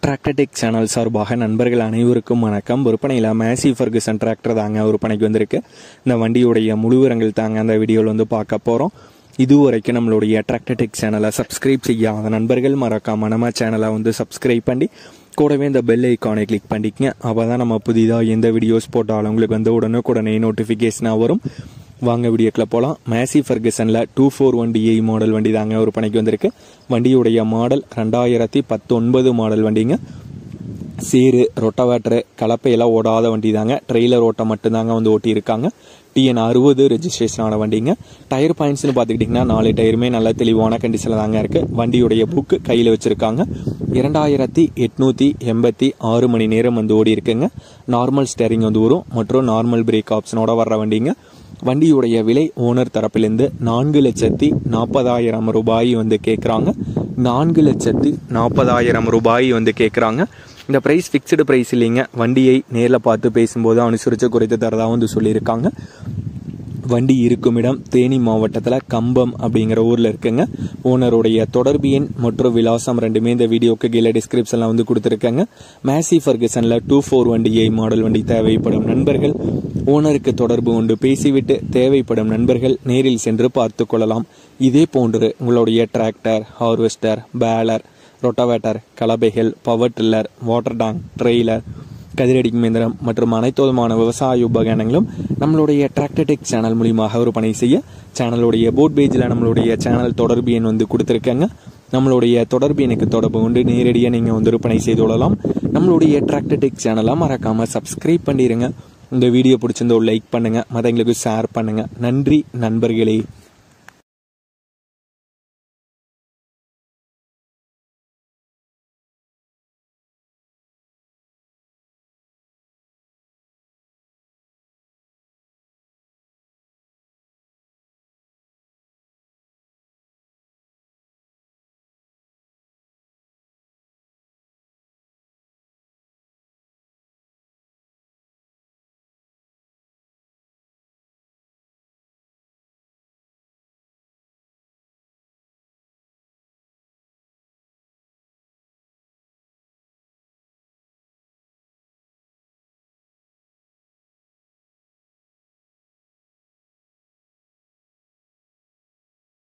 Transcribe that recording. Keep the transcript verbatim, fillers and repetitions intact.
Tractor Tech channel சார்பாக நண்பர்கள் அனைவருக்கும் வணக்கம். விற்பனையில் மேசி ஃபர்குசன் டிராக்டர் தாங்க விற்பனைக்கு வந்திருக்கு. இந்த வண்டியுடைய முழு விவரங்கள் தாங்க அந்த வீடியோவில் வந்து பார்க்க போகிறோம். இதுவரைக்கும் நம்மளுடைய டிராக்டர்டெக் சேனலை சப்ஸ்கிரைப் செய்யாத நண்பர்கள் மறக்காம நம்ம சேனலை வந்து சப்ஸ்கிரைப் பண்ணி கூடவே இந்த பெல் ஐக்கானை கிளிக் பண்ணிக்கங்க. அப்போ தான் நம்ம புதிதாக எந்த வீடியோஸ் போட்டாலும் உங்களுக்கு வந்து உடனுக்குடனே நோட்டிஃபிகேஷனாக வரும். வாங்க வீடியோக்கில் போகலாம். மேசி ஃபர்குசனில் two four one DI model வண்டி தாங்க விற்பனைக்கு வந்திருக்கு. வண்டியுடைய மாடல் ரெண்டாயிரத்தி பத்தொன்பது மாடல் வண்டிங்க. சீரு ரொட்டவேட்டரு கலப்பையெல்லாம் ஓடாத வண்டி தாங்க. ட்ரெய்லர் ஓட்ட மட்டும்தாங்க வந்து ஓட்டியிருக்காங்க. டிஎன் அறுபது ரெஜிஸ்ட்ரேஷனான வண்டிங்க. டயர் பாயிண்ட்ஸ்னு பார்த்துக்கிட்டிங்கன்னா நாலு டயருமே நல்ல தெளிவான கண்டிஷனில் தாங்க இருக்குது. வண்டியுடைய புக்கு கையில் வச்சுருக்காங்க. இரண்டாயிரத்தி எட்நூற்றி எண்பத்தி ஆறு மணி நேரம் வந்து ஓடி இருக்குங்க. நார்மல் ஸ்டேரிங் வந்து வரும் மற்றும் நார்மல் பிரேக் ஆப்ஷனோட வர்ற வண்டிங்க. வண்டியுடைய விலை ஓனர் தரப்பிலிருந்து நான்கு லட்சத்தி நாற்பதாயிரம் ரூபாய் வந்து கேட்குறாங்க. நான்கு லட்சத்தி நாற்பதாயிரம் ரூபாய் வந்து கேட்குறாங்க. இந்த ப்ரைஸ் ஃபிக்ஸ்டு ப்ரைஸ் இல்லைங்க. வண்டியை நேரில் பார்த்து பேசும்போது அனுசரித்து குறைத்து தரதாக வந்து சொல்லியிருக்காங்க. வண்டி இருக்கும் இடம் தேனி மாவட்டத்தில் கம்பம் அப்படிங்கிற ஊரில் இருக்குங்க. ஓனருடைய தொடர்பு எண் மற்றும் விலாசம் ரெண்டுமே இந்த வீடியோக்கு கீழே டிஸ்கிரிப்ஷனில் வந்து கொடுத்துருக்காங்க. மேசி ஃபர்குசனில் two four one DI model வண்டி தேவைப்படும் நண்பர்கள் ஓனருக்கு தொடர்பு கொண்டு பேசிவிட்டு தேவைப்படும் நண்பர்கள் நேரில் சென்று பார்த்து கொள்ளலாம். இதே போன்று உங்களுடைய டிராக்டர், ஹார்வெஸ்டர், பேலர், ரொட்டவேட்டர், கலப்பைகள், power tiller, water tank, trailer, கதிரடிக்கும் இயந்திரம் மற்றும் அனைத்து விதமான விவசாய உபகரணங்களும் நம்மளுடைய டிராக்டர்டெக் சேனல் மூலியமாக விற்பனை செய்ய சேனலுடைய போர்ட் பேஜில் நம்மளுடைய சேனல் தொடர்பு எண் வந்து கொடுத்துருக்காங்க. நம்மளுடைய தொடர்பு எனக்கு தொடர்பு கொண்டு நேரடியாக நீங்கள் வந்து விற்பனை செய்து கொள்ளலாம். நம்மளுடைய டிராக்டர்டெக் சேனலை மறக்காமல் சப்ஸ்கிரைப் பண்ணிடுங்க. இந்த வீடியோ பிடிச்சிருந்த ஒரு லைக் பண்ணுங்கள், மற்றவங்களுக்கு ஷேர் பண்ணுங்கள். நன்றி நண்பர்களே.